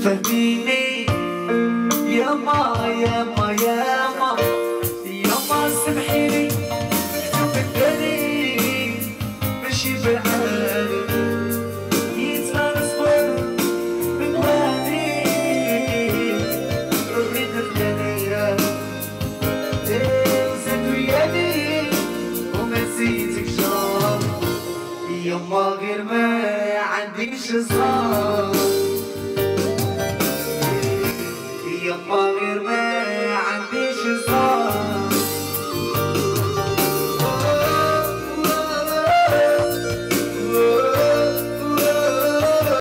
فهميني ياما ياما ياما ياما سمحيلي كتب الدليل ماشي بالعالي يتغرسبر من وادي روحي دخلانية وزاد ويادي وما نسيتك شهر ياما غير ما عنديش صحاب ياما غير ما